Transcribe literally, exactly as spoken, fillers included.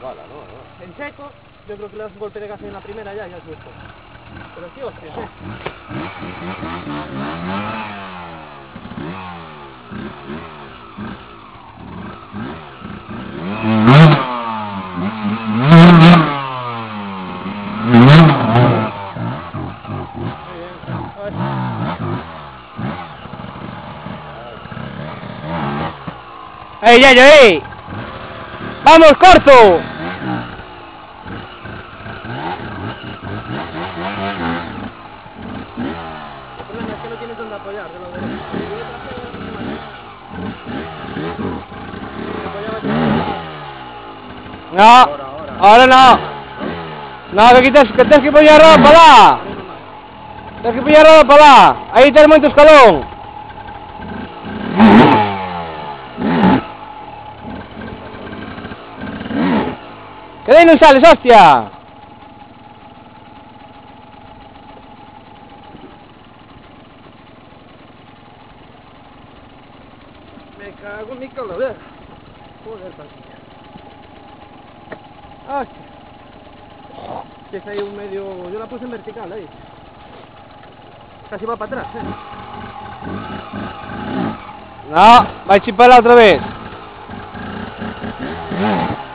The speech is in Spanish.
pala, ¿no? En seco, yo creo que le das un golpe de gas en la primera ya, ya es justo. Pero sí, hostias, ¿eh? ¡Ey, ey, ey! ¡Vamos, corto! El problema es que no tienes donde apoyar, de lo de... No, ahora no. No, que quitas, que tienes que apoyarlo para allá. Tienes que apoyarlo para allá. Ahí tenemos en tu escalón. ¡Que de ahí no sales, hostia! Me cago en mi calavera. Joder, panquilla. Hostia. Que es ahí un medio... Yo la puse en vertical ahí. Casi va para atrás, ¿eh? No, va a chipar otra vez.